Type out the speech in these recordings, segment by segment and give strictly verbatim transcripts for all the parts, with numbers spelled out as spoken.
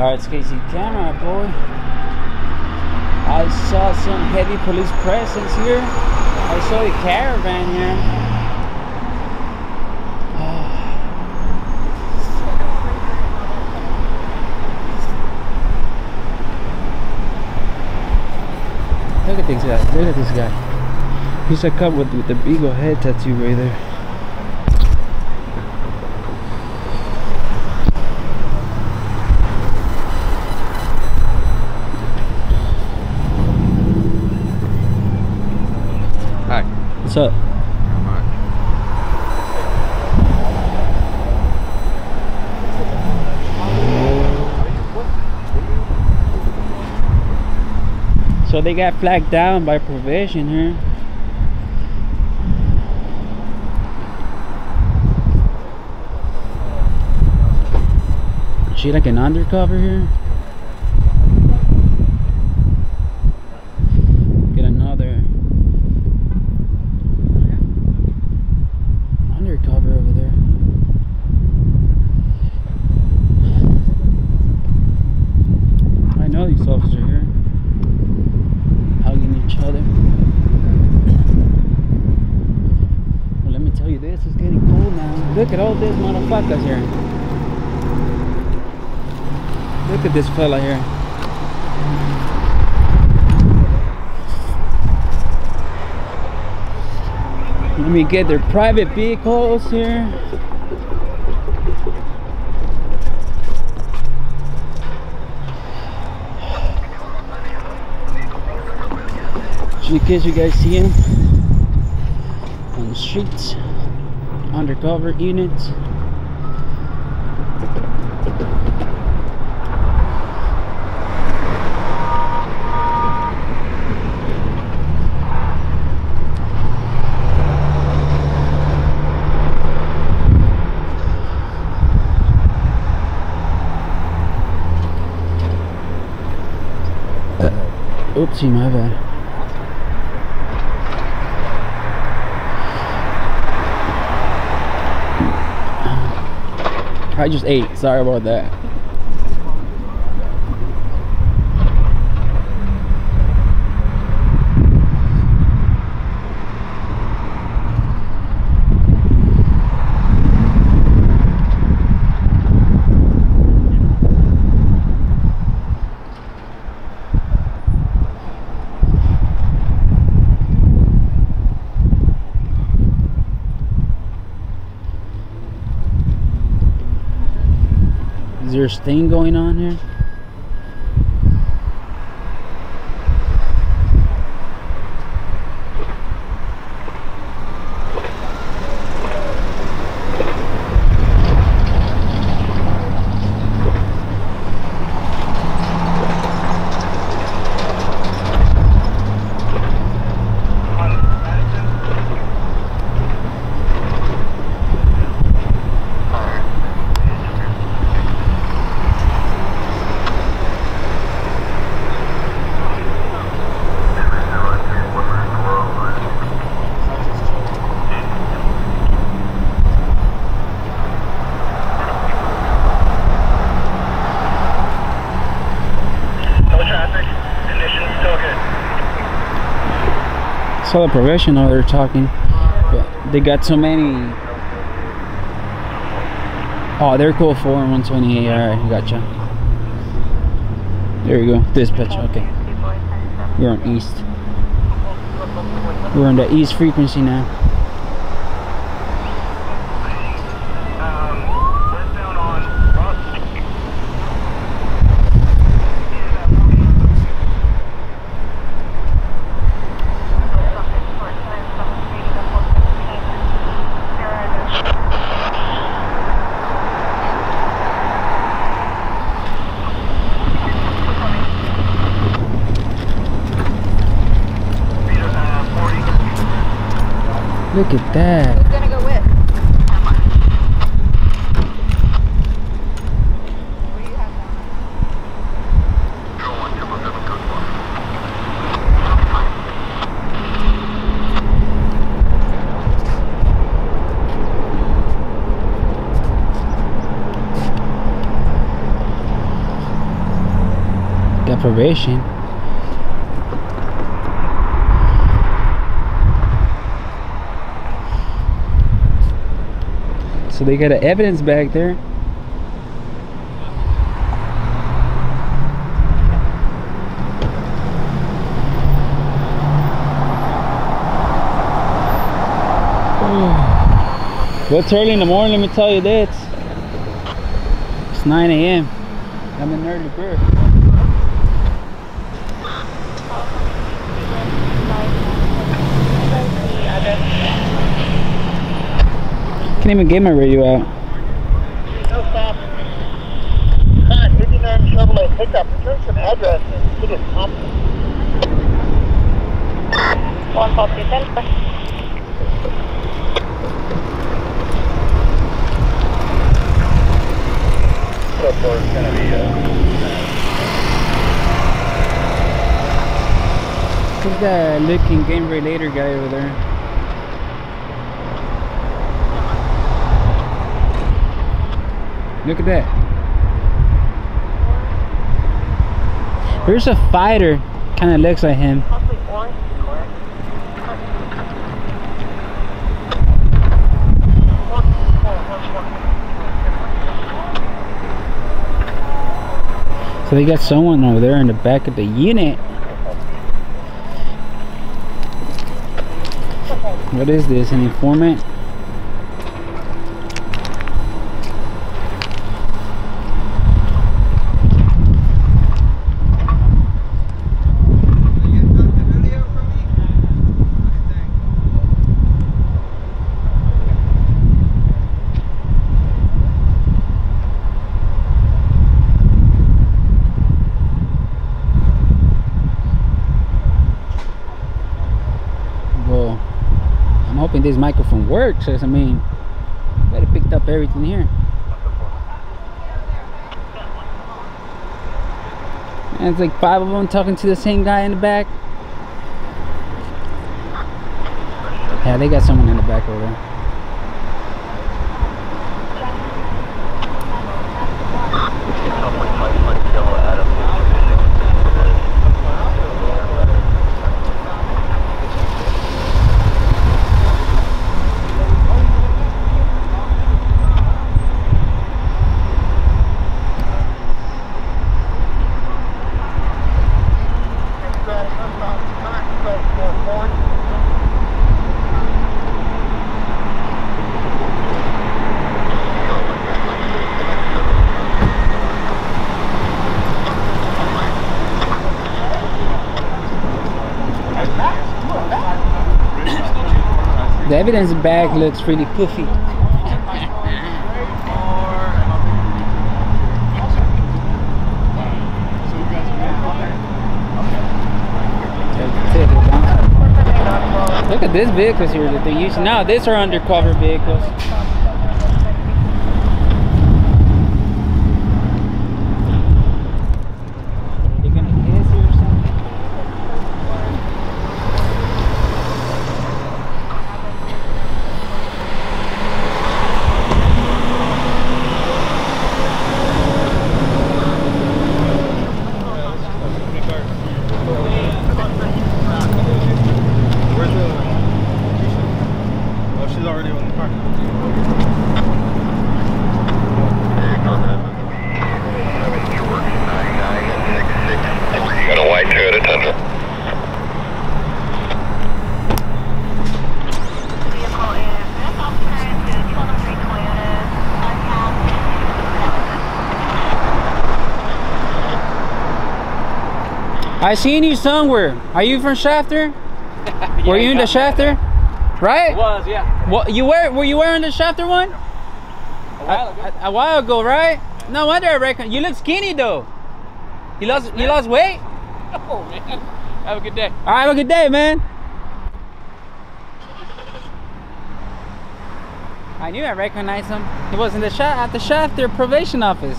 Alright, it's Casey Camera, boy. I saw some heavy police presence here. I saw the caravan here. Look at this guy. Look at this guy. He's a cop with, with the beagle head tattoo right there. Hi. What's up? How much? So they got flagged down by probation here. Is she like an undercover here? Get another undercover over there. I know these officers are here. Hugging each other. Well, let me tell you this, it's getting cold now. Look at all these motherfuckers here. Look at this fella here. Let me get their private vehicles here. In case you guys see him on the streets, undercover units. Uh, oopsie, my bad. I just ate, sorry about that. Is there a sting going on here? Saw the probation officer talking, but they got so many. Oh, they're cool for one twenty-eight. All right, gotcha. There you go. Dispatch. Okay, we're on east. We're on the east frequency now. Look at that. Who's gonna go with? What do you have got probation. So they got an evidence back there. Well, it's early in the morning, let me tell you this. It's nine A M I'm an early bird. Can't even get my radio out. No stop. Hi, fifty-nine Chevrolet pickup. Return some address and to the top. one call two ten. So far it's gonna be uh Who's that looking game relator guy over there? Look at that. There's a fighter, kind of looks like him. So they got someone over there in the back of the unit. What is this? An informant? Hoping this microphone works, I mean, better picked up everything here. And it's like five of them talking to the same guy in the back. Yeah, they got someone in the back over there. The evidence bag looks really poofy. Look at these vehicles here that they're using now. These are undercover vehicles. I seen you somewhere. Are you from Shafter? Yeah, were you in the Shafter? Right? It was, yeah. What you were? Were you wearing the Shafter one? A while ago. A, a, a while ago, right? No wonder I reckon. You look skinny though. You lost. You lost weight. Oh man. Have a good day. All right, have a good day, man. I knew I recognized him. He was in the shot at the Shafter probation office.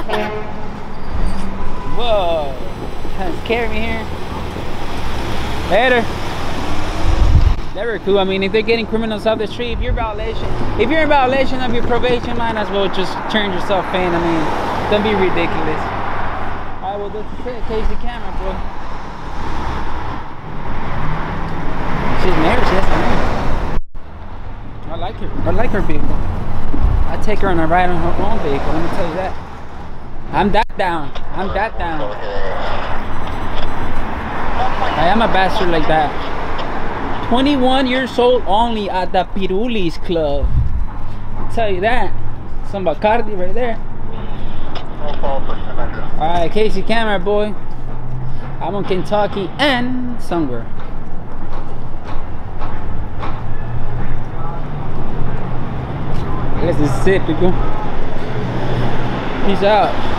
Whoa. Carry me here. Later. They were cool. I mean, if they're getting criminals off the street, if you're violation, if you're in violation of your probation, might as well just turn yourself in. I mean, don't be ridiculous. Alright, well this is it. Casey Camera, boy. She's married, she has a name. I like her. I like her vehicle. I take her on a ride on her own vehicle, let me tell you that. I'm that down. I'm that down. I am a bastard like that. twenty-one years old only at the Pirulis Club. I'll tell you that. Some Bacardi right there. Alright, Casey Camera, boy. I'm on Kentucky and somewhere. This is it, people. Peace out.